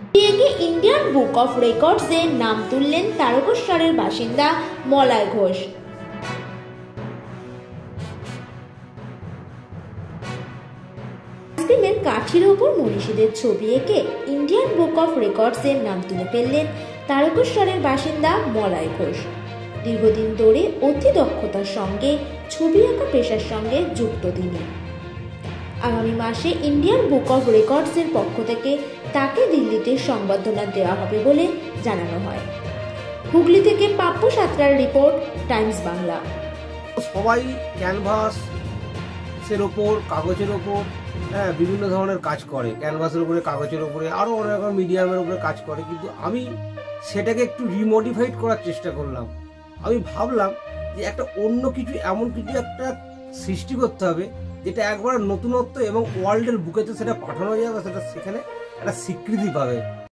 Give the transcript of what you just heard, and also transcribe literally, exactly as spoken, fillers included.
ছবি এঁকে Indian book of রেকর্ডসে নাম তুললেন তারকেশ্বরের বাসিন্দা মলয় ঘোষ। আইসক্রিমের কাঠির ওপর মনীষীদের ছবি এঁকে ইন্ডিয়ান বুক অফ রেকর্ডসের নাম তুলে ফেললেন তারকেশ্বরের বাসিন্দা মলয় ঘোষ। দীর্ঘদিন ধরে অতি দক্ষতার সঙ্গে ছবি আঁকা পেশার সঙ্গে যুক্ত তিনি। আগামী মাসে ইন্ডিয়ান বুক অফ রেকর্ডসের পক্ষ থেকে তাকে দিল্লিতে সংবর্ধনা দেওয়া হবে বলে জানানো হয়। হুগলি থেকে পাপ্পু সাঁতরার রিপোর্ট, টাইমস বাংলা। সবাই ক্যানভাসের ওপর, কাগজের ওপর হ্যাঁ বিভিন্ন ধরনের কাজ করে, ক্যানভাসের উপরে, কাগজের উপরে, আরও অনেক রকম মিডিয়ামের উপরে কাজ করে, কিন্তু আমি সেটাকে একটু রিমডিফাইড করার চেষ্টা করলাম। আমি ভাবলাম যে একটা অন্য কিছু, এমন কিছু একটা সৃষ্টি করতে হবে যেটা একবার নতুনত্ব এবং ওয়ার্ল্ডের বুকেতে সেটা পাঠানো যাবে, সেটা সেখানে একটা স্বীকৃতি পাবে।